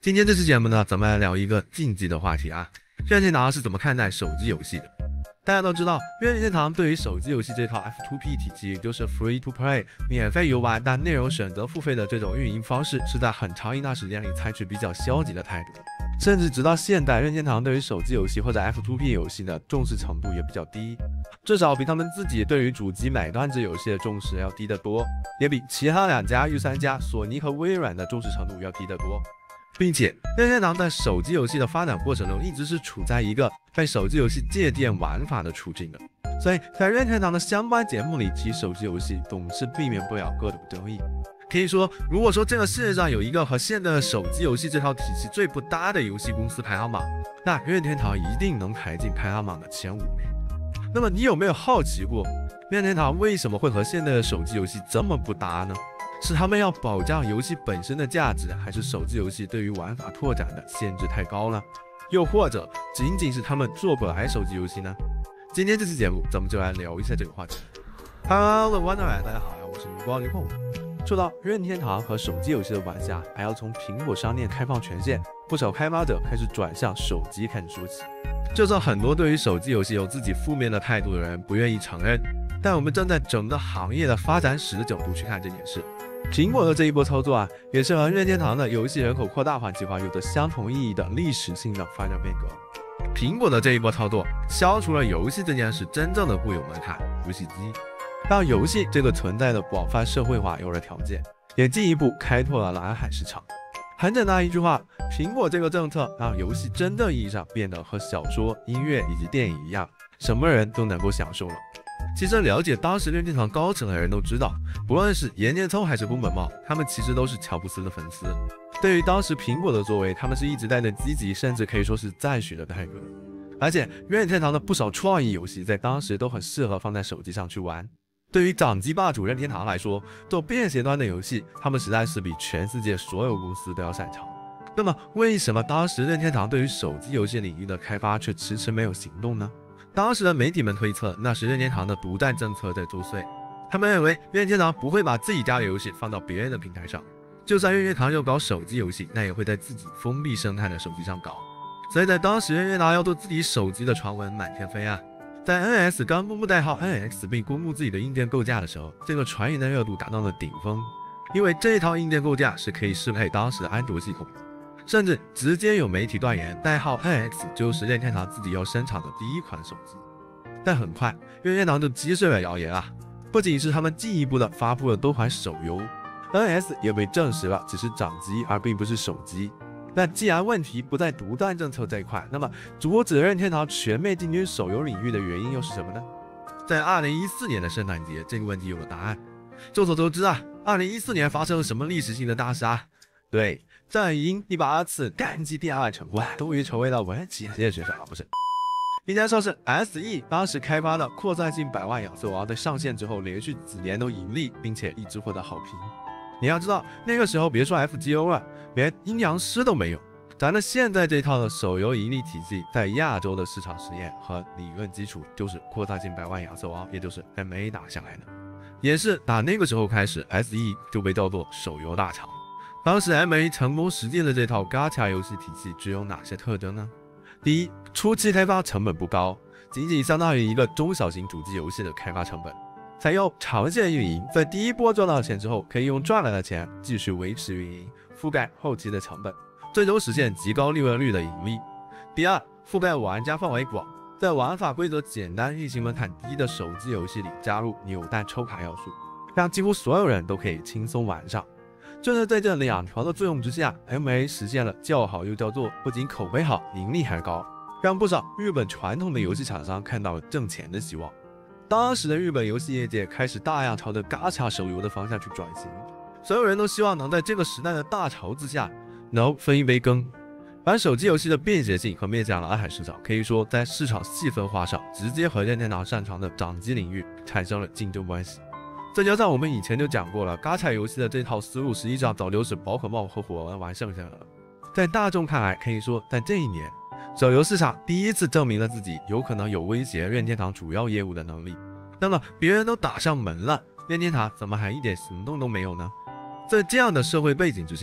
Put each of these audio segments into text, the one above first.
今天这期节目呢，咱们来聊一个禁忌的话题啊，任天堂是怎么看待手机游戏的？大家都知道，任天堂对于手机游戏这套 F2P 体系，也就是 Free to Play 免费游玩，但内容选择付费的这种运营方式，是在很长一段时间里采取比较消极的态度，甚至直到现代，任天堂对于手机游戏或者 F2P 游戏的重视程度也比较低，至少比他们自己对于主机买断制游戏的重视要低得多，也比其他两家御三家索尼和微软的重视程度要低得多。并且，任天堂在手机游戏的发展过程中，一直是处在一个被手机游戏借鉴玩法的处境的，所以在任天堂的相关节目里提手机游戏，总是避免不了各种争议。可以说，如果说这个世界上有一个和现在的手机游戏这套体系最不搭的游戏公司排行榜，那任天堂一定能排进排行榜的前5名。那么，你有没有好奇过，任天堂为什么会和现在的手机游戏这么不搭呢？是他们要保障游戏本身的价值，还是手机游戏对于玩法拓展的限制太高呢？又或者仅仅是他们做不来手机游戏呢？今天这期节目咱们就来聊一下这个话题。Hello Wonderland， 大家好呀，我是余光林控。说到任天堂和手机游戏的玩家，还要从苹果商店开放权限，不少开发者开始转向手机开始说起。就算很多对于手机游戏有自己负面的态度的人不愿意承认，但我们站在整个行业的发展史的角度去看这件事，苹果的这一波操作啊，也是和任天堂的游戏人口扩大化计划有着相同意义的历史性的发展变革。苹果的这一波操作，消除了游戏这件事真正的固有门槛——游戏机，让游戏这个存在的广泛社会化有了条件，也进一步开拓了蓝海市场。很简单一句话，苹果这个政策让游戏真正意义上变得和小说、音乐以及电影一样，什么人都能够享受了。其实了解当时任天堂高层的人都知道，不论是岩田聪还是宫本茂，他们其实都是乔布斯的粉丝。对于当时苹果的作为，他们是一直带着积极，甚至可以说是赞许的态度。而且任天堂的不少创意游戏在当时都很适合放在手机上去玩。对于掌机霸主任天堂来说，做便携端的游戏，他们实在是比全世界所有公司都要擅长。那么为什么当时任天堂对于手机游戏领域的开发却迟迟没有行动呢？当时的媒体们推测，那是任天堂的独占政策在作祟。他们认为任天堂不会把自己家的游戏放到别人的平台上，就算任天堂要搞手机游戏，那也会在自己封闭生态的手机上搞。所以在当时，任天堂要做自己手机的传闻满天飞啊。在 NS 刚公布代号 NX 并公布自己的硬件构架的时候，这个传言的热度达到了顶峰，因为这套硬件构架是可以适配当时的安卓系统。甚至直接有媒体断言，代号 NX 就是任天堂自己要生产的第一款手机。但很快，任天堂就击碎了谣言啊！不仅是他们进一步的发布了多款手游 ，NS 也被证实了只是掌机而并不是手机。那既然问题不在独占政策这一块，那么阻止任天堂全面进军手游领域的原因又是什么呢？在2014年的圣诞节，这个问题有了答案。众所周知啊，2014年发生了什么历史性的大事啊？对，战鹰第8次干季第2成冠，终于成为了文企职业选手啊，不是。一家上市 SE 当时开发的扩散性100万亚瑟王在上线之后，连续几年都盈利，并且一直获得好评。你要知道，那个时候别说 FGO 了，连阴阳师都没有。咱们现在这套的手游盈利体系，在亚洲的市场实验和理论基础，就是扩散性100万亚瑟王，也就是 MA 打下来的。也是打那个时候开始 ，SE 就被叫做手游大厂。当时 MA 成功实践的这套 Gacha 游戏体系具有哪些特征呢？第一，初期开发成本不高，仅仅相当于一个中小型主机游戏的开发成本。采用长线运营，在第一波赚到钱之后，可以用赚来的钱继续维持运营，覆盖后期的成本，最终实现极高利润率的盈利。第二，覆盖玩家范围广，在玩法规则简单、运行门槛低的手机游戏里加入扭蛋抽卡要素，让几乎所有人都可以轻松玩上。正是在这2条的作用之下 ，MA 实现了叫好又叫座，不仅口碑好，盈利还高，让不少日本传统的游戏厂商看到了挣钱的希望。当时的日本游戏业界开始大量朝着 Gacha 手游的方向去转型，所有人都希望能在这个时代的大潮之下能分一杯羹。而手机游戏的便携性和面向蓝海市场，可以说在市场细分化上直接和任天堂擅长的掌机领域产生了竞争关系。再加上我们以前就讲过了，Gacha 游戏的这套思路实际上早就是宝可梦和火纹玩剩下的了。在大众看来，可以说在这一年，手游市场第一次证明了自己有可能有威胁任天堂主要业务的能力。那么别人都打上门了，任天堂怎么还一点行动都没有呢？在这样的社会背景之下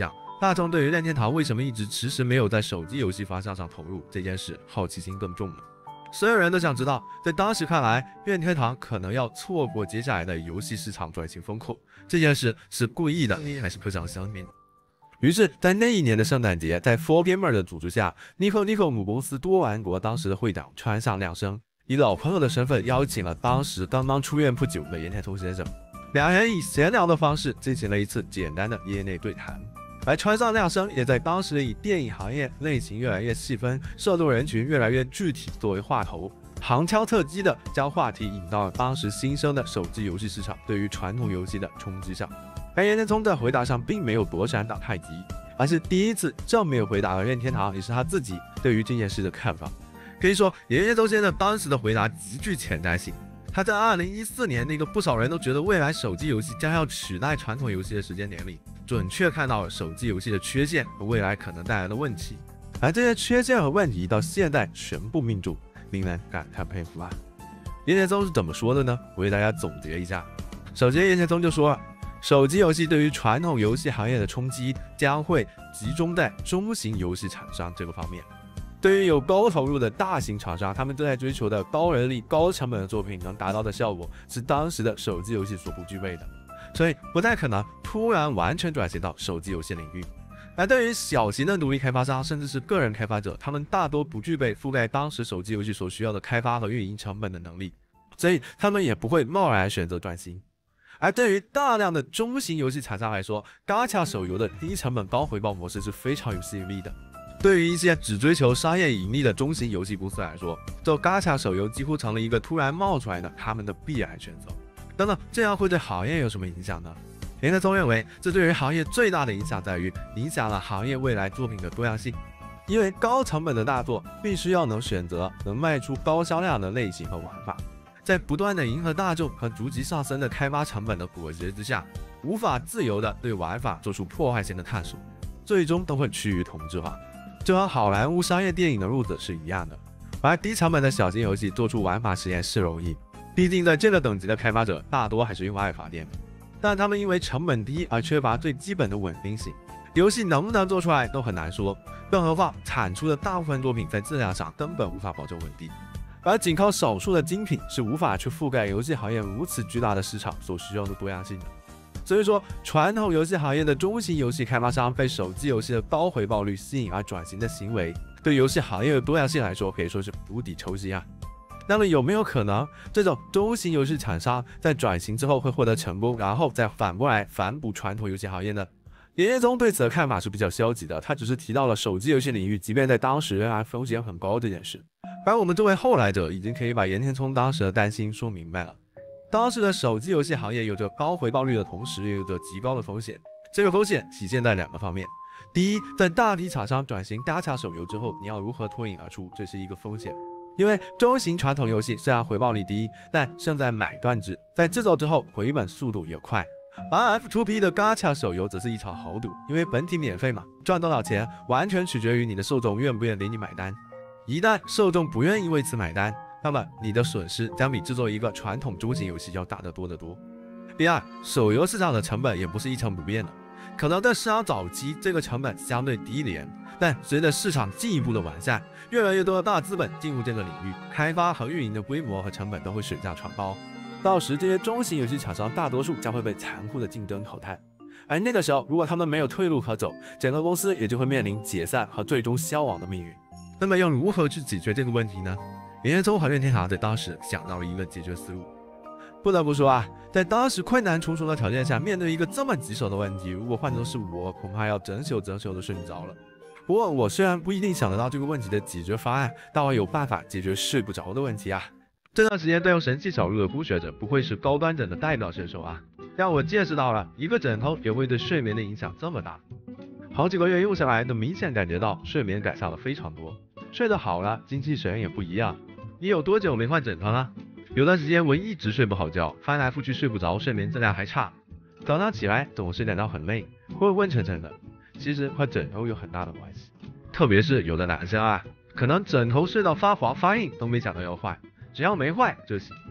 大众对于任天堂为什么一直迟迟没有在手机游戏方向上投入这件事，好奇心更重了。所有人都想知道，在当时看来，任天堂可能要错过接下来的游戏市场转型风口，这件事是故意的还是不想相信？于是，在那一年的圣诞节，在 4Gamer 的组织下 ，Nico 母公司多玩国当时的会长川上亮生，以老朋友的身份邀请了当时刚刚出院不久的岩田聪先生，两人以闲聊的方式进行了一次简单的业内对谈。而川上亮生也在当时以电影行业类型越来越细分、受众人群越来越具体作为话头，旁敲侧击的将话题引到了当时新生的手机游戏市场对于传统游戏的冲击上。而岩田聪在回答上并没有躲闪打太极，而是第一次正面回答了任天堂也是他自己对于这件事的看法。可以说，岩田聪先生当时的回答极具前瞻性。他在2014年那个不少人都觉得未来手机游戏将要取代传统游戏的时间点里，准确看到了手机游戏的缺陷和未来可能带来的问题，而这些缺陷和问题到现在全部命中，令人感叹佩服啊！岩田聪是怎么说的呢？我为大家总结一下。首先，岩田聪就说了，手机游戏对于传统游戏行业的冲击将会集中在中型游戏厂商这个方面。对于有高投入的大型厂商，他们正在追求的高人力、高成本的作品能达到的效果，是当时的手机游戏所不具备的，所以不太可能突然完全转型到手机游戏领域。而对于小型的独立开发商，甚至是个人开发者，他们大多不具备覆盖当时手机游戏所需要的开发和运营成本的能力，所以他们也不会贸然选择转型。而对于大量的中型游戏厂商来说，Gacha 手游的低成本高回报模式是非常有吸引力的。对于一些只追求商业盈利的中型游戏公司来说，做 Gacha 手游几乎成了一个突然冒出来的他们的必然选择。等等，这样会对行业有什么影响呢？岩田聪认为，这对于行业最大的影响在于影响了行业未来作品的多样性。因为高成本的大作必须要能选择能卖出高销量的类型和玩法，在不断的迎合大众和逐级上升的开发成本的裹挟之下，无法自由的对玩法做出破坏性的探索，最终都会趋于同质化。就和好莱坞商业电影的路子是一样的。而低成本的小型游戏做出玩法实验是容易，毕竟在这个等级的开发者大多还是用爱发电，但他们因为成本低而缺乏最基本的稳定性，游戏能不能做出来都很难说，更何况产出的大部分作品在质量上根本无法保证稳定，而仅靠少数的精品是无法去覆盖游戏行业如此巨大的市场所需要的多样性的。所以说，传统游戏行业的中型游戏开发商被手机游戏的高回报率吸引而转型的行为，对游戏行业的多样性来说可以说是无底抽薪啊。那么有没有可能这种中型游戏厂商在转型之后会获得成功，然后再反过来反哺传统游戏行业呢？岩田聪对此的看法是比较消极的，他只是提到了手机游戏领域即便在当时仍然风险很高这件事。而我们作为后来者已经可以把岩田聪当时的担心说明白了。当时的手机游戏行业有着高回报率的同时，也有着极高的风险。这个风险体现在两个方面：第一，在大体厂商转型 Gacha 手游之后，你要如何脱颖而出，这是一个风险。因为中型传统游戏虽然回报率低，但胜在买断制，在制作之后回本速度也快。而 F2P 的 Gacha 手游则是一场豪赌，因为本体免费嘛，赚多少钱完全取决于你的受众愿不愿意给你买单。一旦受众不愿意为此买单，那么你的损失将比制作一个传统中型游戏要大得多得多。第二，手游市场的成本也不是一成不变的，可能在市场早期这个成本相对低廉，但随着市场进一步的完善，越来越多的大资本进入这个领域，开发和运营的规模和成本都会水涨船高。到时这些中型游戏厂商大多数将会被残酷的竞争淘汰，而那个时候如果他们没有退路可走，整个公司也就会面临解散和最终消亡的命运。那么要如何去解决这个问题呢？岩田聪和任天堂在当时想到了一个解决思路。不得不说啊，在当时困难重重的条件下，面对一个这么棘手的问题，如果换作是我，恐怕要整宿的睡着了。不过我虽然不一定想得到这个问题的解决方案，但我有办法解决睡不着的问题啊。这段时间都用神器小路的初学者不会是高端枕的代表选手啊，让我见识到了一个枕头也会对睡眠的影响这么大。好几个月用下来，能明显感觉到睡眠改善了非常多，睡得好了，精气神也不一样。你有多久没换枕头了？有段时间我一直睡不好觉，翻来覆去睡不着，睡眠质量还差，早上起来总是感到很累，会昏沉沉的。其实和枕头有很大的关系，特别是有的男生啊，可能枕头睡到发黄发硬都没想到要换，只要没坏就行。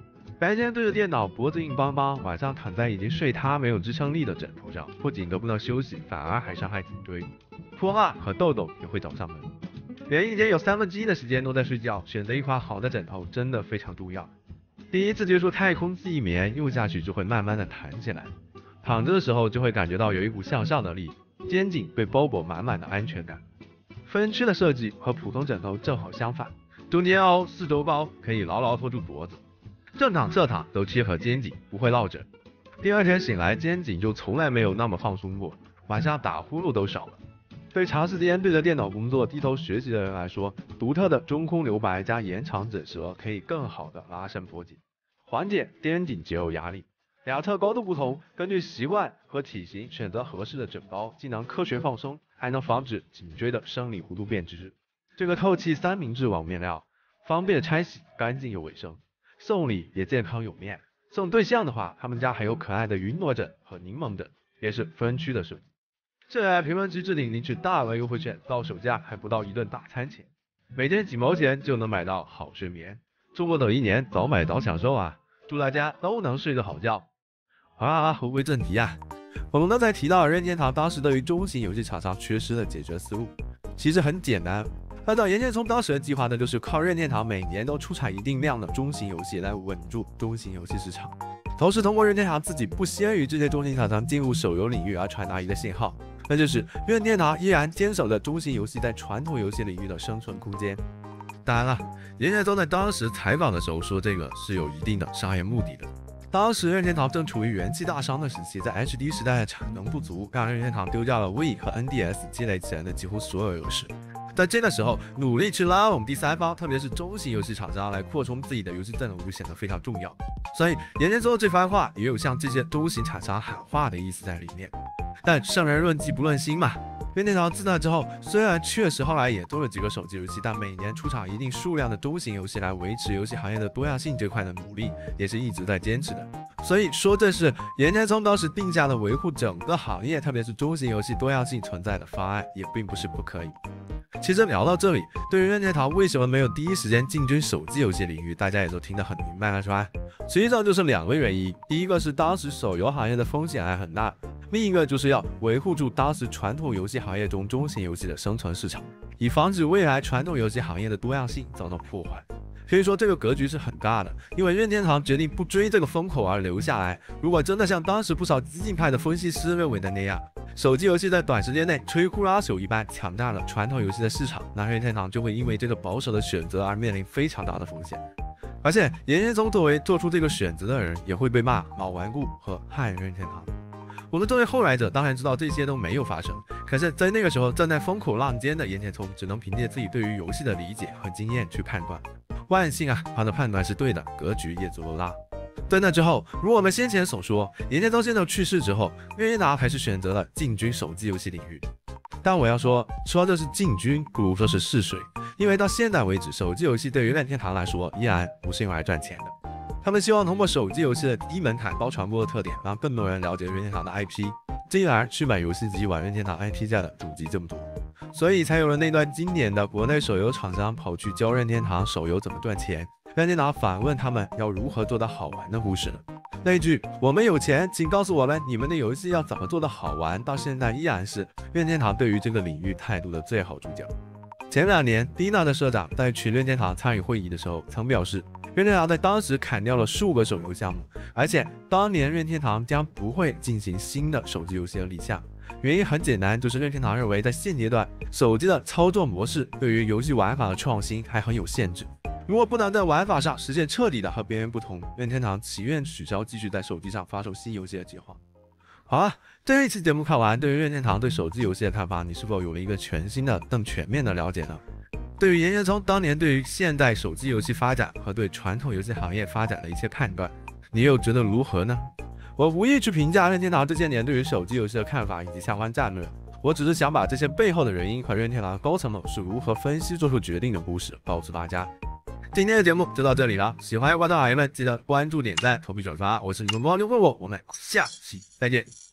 白天对着电脑，脖子硬邦邦，晚上躺在已经睡塌没有支撑力的枕头上，不仅得不到休息，反而还伤害颈椎，脱发和痘痘也会找上门。连一天有1/3的时间都在睡觉，选择一块好的枕头真的非常重要。第一次接触太空记忆棉，用下去就会慢慢的弹起来，躺着的时候就会感觉到有一股向上的力，肩颈被包裹满满的安全感。分区的设计和普通枕头正好相反，中间凹，四周包，可以牢牢托住脖子。正躺侧躺都贴合肩颈，不会落枕。第二天醒来，肩颈就从来没有那么放松过，晚上打呼噜都少了。对长时间对着电脑工作、低头学习的人来说，独特的中空留白加延长枕舌可以更好的拉伸脖颈，缓解肩颈结构压力。两侧高度不同，根据习惯和体型选择合适的枕包，既能科学放松，还能防止颈椎的生理弧度变直。这个透气三明治网面料，方便拆洗，干净又卫生。送礼也健康有面，送对象的话，他们家还有可爱的云朵枕和柠檬枕，也是分区的设计。这在评论区置顶领取大额优惠券，到手价还不到一顿大餐钱，每天几毛钱就能买到好睡眠。中国等1年，早买早享受啊！祝大家都能睡个好觉。好啦，回归正题啊，我们刚才提到任天堂当时对于中型游戏厂商缺失的解决思路，其实很简单。按照岩田聪当时的计划呢，就是靠任天堂每年都出产一定量的中型游戏来稳住中型游戏市场，同时通过任天堂自己不先于这些中型厂商进入手游领域而传达一个信号，那就是任天堂依然坚守着中型游戏在传统游戏领域的生存空间。当然了，岩田聪在当时采访的时候说这个是有一定的商业目的的。当时任天堂正处于元气大伤的时期，在 HD 时代的产能不足，让任天堂丢掉了 Wii 和 NDS 积累起来的几乎所有优势。在这个时候，努力去拉拢第三方，特别是中型游戏厂商来扩充自己的游戏阵容，就显得非常重要。所以，岩田聪这番话也有向这些中型厂商喊话的意思在里面。但圣人论迹不论心嘛，任天堂自那之后，虽然确实后来也多了几个手机游戏，但每年出厂一定数量的中型游戏来维持游戏行业的多样性这块的努力，也是一直在坚持的。所以说，这是岩田聪当时定下的维护整个行业，特别是中型游戏多样性存在的方案，也并不是不可以。其实聊到这里，对于任天堂为什么没有第一时间进军手机游戏领域，大家也都听得很明白了，是吧？实际上就是2个原因，第一个是当时手游行业的风险还很大，另一个就是要维护住当时传统游戏行业中中型游戏的生存市场，以防止未来传统游戏行业的多样性遭到破坏。所以说这个格局是很大的，因为任天堂决定不追这个风口而留下来。如果真的像当时不少激进派的分析师认为的那样，手机游戏在短时间内摧枯拉朽一般抢占了传统游戏的市场，那任天堂就会因为这个保守的选择而面临非常大的风险。而且岩田聪作为做出这个选择的人，也会被骂老顽固和害任天堂。我们作为后来者当然知道这些都没有发生，可是在那个时候站在风口浪尖的岩田聪只能凭借自己对于游戏的理解和经验去判断。万幸啊，他的判断是对的，格局也足够大。在那之后，如我们先前所说，岩田聪先生去世之后，任天堂还是选择了进军手机游戏领域。但我要说这是进军，不如说是试水，因为到现在为止，手机游戏对于任天堂来说依然不是用来赚钱的。他们希望通过手机游戏的低门槛、高传播的特点，让更多人了解任天堂的 IP， 进而去买游戏机玩任天堂 IP 价的主机这么多。所以才有了那段经典的国内手游厂商跑去教任天堂手游怎么赚钱，任天堂反问他们要如何做得好玩的故事呢？那句我们有钱，请告诉我们你们的游戏要怎么做得好玩，到现在依然是任天堂对于这个领域态度的最好注脚。前2年，Dina 的社长在去任天堂参与会议的时候曾表示，任天堂在当时砍掉了数个手游项目，而且当年任天堂将不会进行新的手机游戏的立项。原因很简单，就是任天堂认为在现阶段，手机的操作模式对于游戏玩法的创新还很有限制。如果不能在玩法上实现彻底的和别人不同，任天堂祈愿取消继续在手机上发售新游戏的计划。好了，这一期节目看完，对于任天堂对手机游戏的看法，你是否有了一个全新的、更全面的了解呢？对于岩田聪当年对于现代手机游戏发展和对传统游戏行业发展的一切判断，你又觉得如何呢？我无意去评价任天堂这些年对于手机游戏的看法以及相关战略，我只是想把这些背后的原因和任天堂高层们是如何分析做出决定的故事告诉大家。今天的节目就到这里了，喜欢观众阿姨们记得关注、点赞、投币、转发。我是你们猫牛问我，我们下期再见。